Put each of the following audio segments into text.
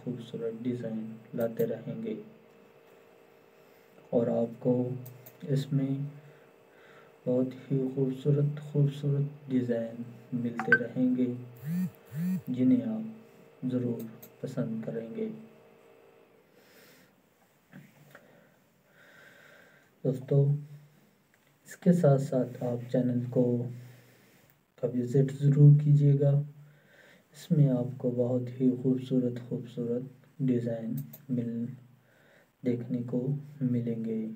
خوبصورت ڈیزائن لاتے رہیں گے اور آپ کو اس میں بہت ہی خوبصورت ڈیزائن ملتے رہیں گے جنہیں آپ ضرور پسند کریں گے۔ دوستو اس کے ساتھ ساتھ آپ چینل کو کا وزٹ ضرور کیجیے گا، اس میں آپ کو بہت ہی خوبصورت ڈیزائن دیکھنے کو ملیں گے۔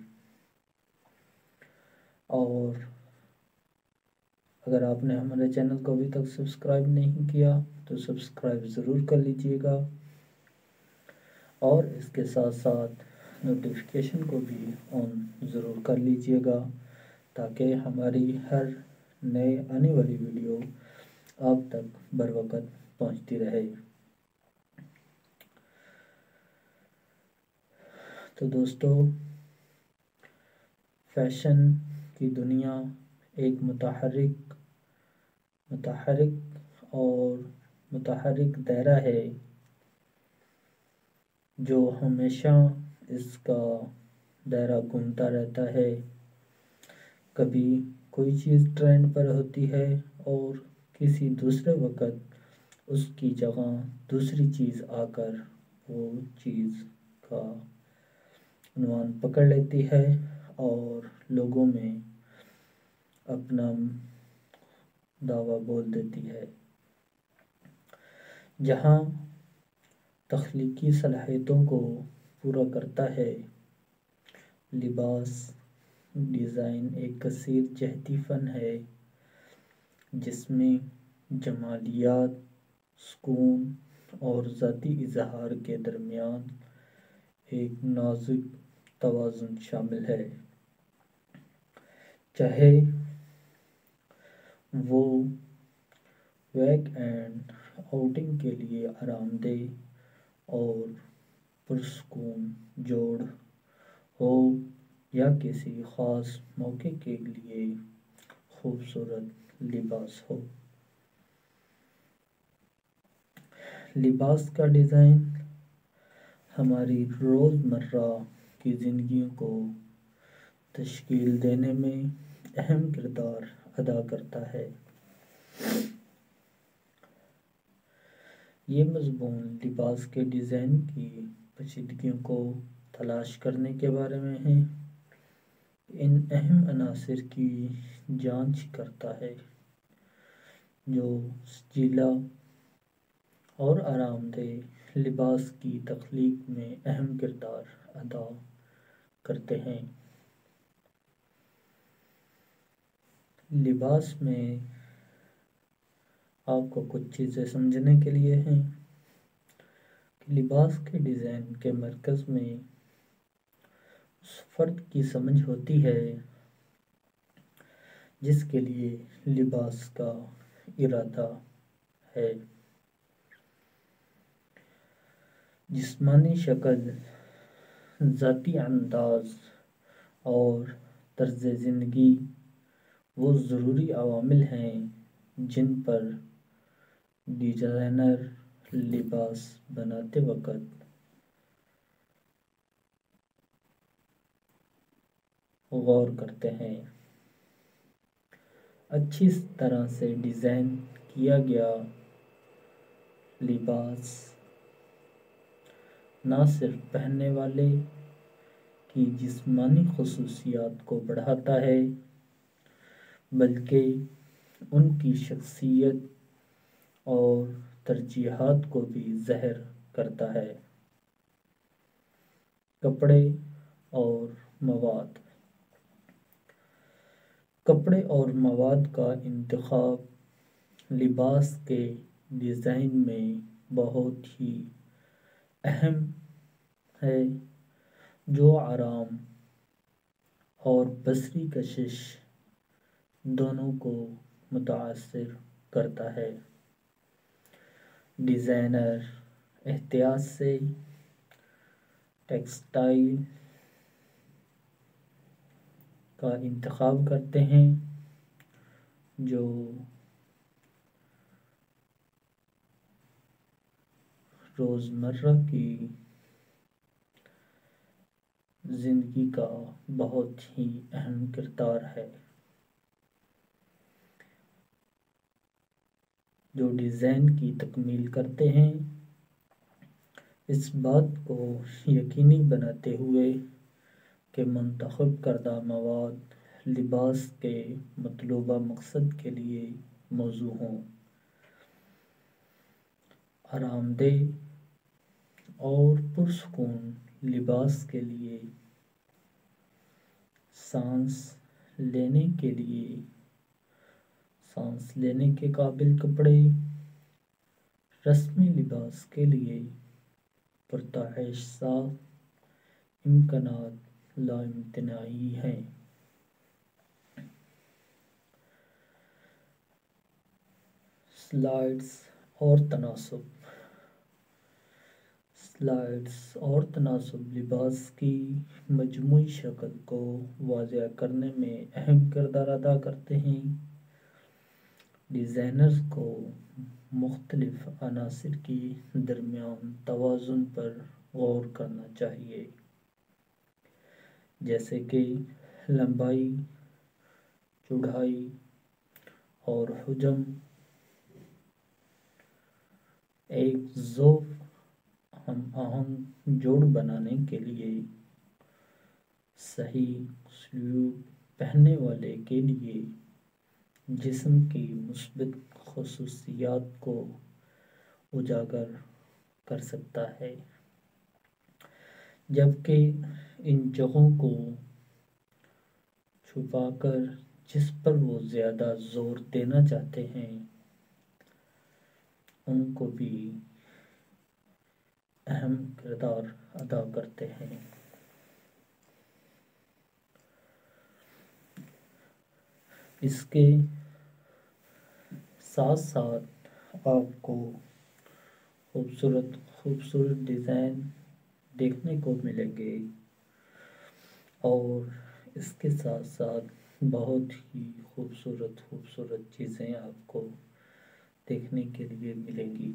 اور اگر آپ نے ہمارے چینل کو ابھی تک سبسکرائب نہیں کیا تو سبسکرائب ضرور کر لیجیے گا اور اس کے ساتھ ساتھ نوٹیفیکیشن کو بھی آن ضرور کر لیجیے گا تاکہ ہماری ہر نئے آنے والی ویڈیو آپ تک بر وقت پہنچتی رہے۔ تو دوستو فیشن کی دنیا ایک متحرک دائرہ ہے جو ہمیشہ اس کا دائرہ گھومتا رہتا ہے۔ کبھی کوئی چیز ٹرینڈ پر ہوتی ہے اور کسی دوسرے وقت اس کی جگہ دوسری چیز آ کر وہ چیز کا عنوان پکڑ لیتی ہے اور لوگوں میں اپنا دعویٰ بول دیتی ہے۔ جہاں تخلیقی صلاحیتوں کو پورا کرتا ہے، لباس ڈیزائن ایک کثیر جہتی فن ہے جس میں جمالیات، سکون اور ذاتی اظہار کے درمیان ایک نازک توازن شامل ہے۔ چاہے وہ ویک اینڈ آؤٹنگ کے لیے آرام دہ اور پرسکون جوڑ ہو یا کسی خاص موقع کے لیے خوبصورت لباس ہو، لباس کا ڈیزائن ہماری روزمرہ کی زندگیوں کو تشکیل دینے میں اہم کردار ادا کرتا ہے۔ یہ مضمون لباس کے ڈیزائن کی پیچیدگیوں کو تلاش کرنے کے بارے میں ہے، ان اہم عناصر کی جانچ کرتا ہے جو سجیلا اور آرام دہ لباس کی تخلیق میں اہم کردار ادا کرتے ہیں۔ لباس میں آپ کو کچھ چیزیں سمجھنے کے لیے ہیں کہ لباس کے ڈیزائن کے مرکز میں اس فرد کی سمجھ ہوتی ہے جس کے لیے لباس کا ارادہ ہے۔ جسمانی شکل، ذاتی انداز اور طرز زندگی وہ ضروری عوامل ہیں جن پر ڈیزائنر لباس بناتے وقت غور کرتے ہیں۔ اچھی طرح سے ڈیزائن کیا گیا لباس نہ صرف پہننے والے کی جسمانی خصوصیات کو بڑھاتا ہے بلکہ ان کی شخصیت اور ترجیحات کو بھی ظاہر کرتا ہے۔ کپڑے اور مواد، کپڑے اور مواد کا انتخاب لباس کے ڈیزائن میں بہت ہی اہم ہے جو آرام اور بصری کشش دونوں کو متاثر کرتا ہے۔ ڈیزائنر احتیاط سے ٹیکسٹائل کا انتخاب کرتے ہیں جو روزمرہ کی زندگی کا بہت ہی اہم کردار ہے۔ جو ڈیزائن کی تکمیل کرتے ہیں، اس بات کو یقینی بناتے ہوئے کہ منتخب کردہ مواد لباس کے مطلوبہ مقصد کے لیے موزوں ہوں، آرام دہ اور پرسکون لباس کے لیے سانس لینے کے قابل کپڑے، رسمی لباس کے لیے پرتعیش صاف امکانات لامتناہی ہیں۔ سلائڈز اور تناسب لباس کی مجموعی شکل کو واضح کرنے میں اہم کردار ادا کرتے ہیں۔ ڈیزائنرز کو مختلف عناصر کے درمیان توازن پر غور کرنا چاہیے، جیسے کہ لمبائی، چوڑائی اور حجم۔ ایک ذوق ہم آہنگ جوڑ بنانے کے لیے صحیح سلوک پہننے والے کے لیے جسم کی مثبت خصوصیات کو اجاگر کر سکتا ہے، جبکہ ان جگہوں کو چھپا کر جس پر وہ زیادہ زور دینا چاہتے ہیں ان کو بھی اہم کردار ادا کرتے ہیں۔ اس کے ساتھ ساتھ آپ کو خوبصورت ڈیزائن دیکھنے کو ملیں گے اور اس کے ساتھ ساتھ بہت ہی خوبصورت چیزیں آپ کو دیکھنے کے لیے ملیں گی۔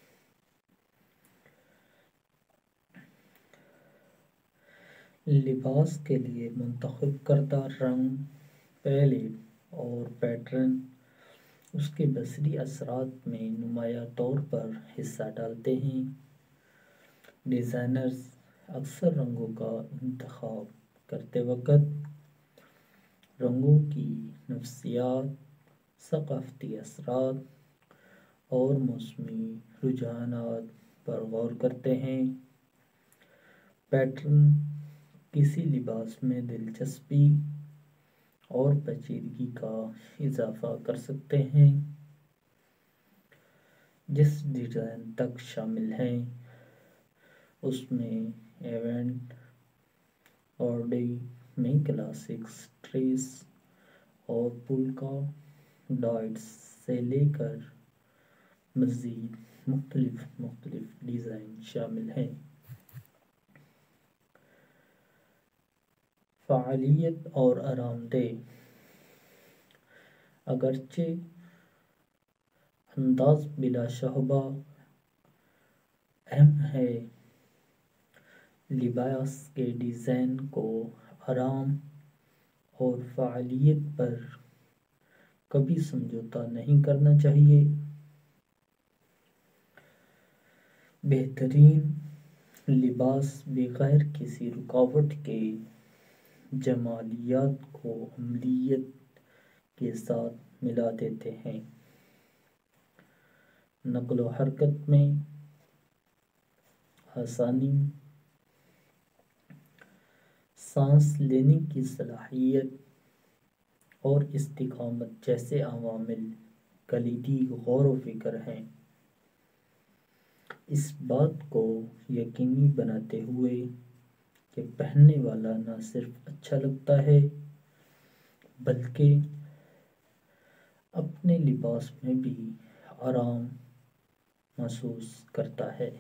لباس کے لیے منتخب کردہ رنگ، پیلیٹ اور پیٹرن اس کے بصری اثرات میں نمایاں طور پر حصہ ڈالتے ہیں۔ ڈیزائنرز اکثر رنگوں کا انتخاب کرتے وقت رنگوں کی نفسیات، ثقافتی اثرات اور موسمی رجحانات پر غور کرتے ہیں۔ پیٹرن کسی لباس میں دلچسپی اور پیچیدگی کا اضافہ کر سکتے ہیں۔ جس ڈیزائن تک شامل ہیں، اس میں ایونٹ آرڈی میں کلاسک سٹریس اور پولکا ڈاٹس سے لے کر مزید مختلف ڈیزائن شامل ہیں۔ فعالیت اور آرام دہ، اگرچہ انداز بلا شبہ اہم ہے، لباس کے ڈیزائن کو آرام اور فعالیت پر کبھی سمجھوتہ نہیں کرنا چاہیے۔ بہترین لباس بغیر کسی رکاوٹ کے جمالیات کو عملیات کے ساتھ ملا دیتے ہیں۔ نقل و حرکت میں آسانی، سانس لینے کی صلاحیت اور استقامت جیسے عوامل کلیدی غور و فکر ہیں۔ اس بات کو یقینی بناتے ہوئے کہ پہننے والا نہ صرف اچھا لگتا ہے بلکہ اپنے لباس میں بھی آرام محسوس کرتا ہے۔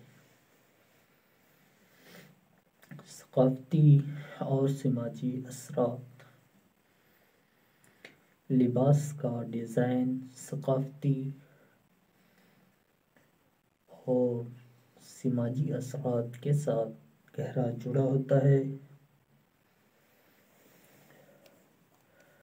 ثقافتی اور سماجی اثرات، لباس کا ڈیزائن ثقافتی اور سماجی اثرات کے ساتھ گہرا جڑا ہوتا ہے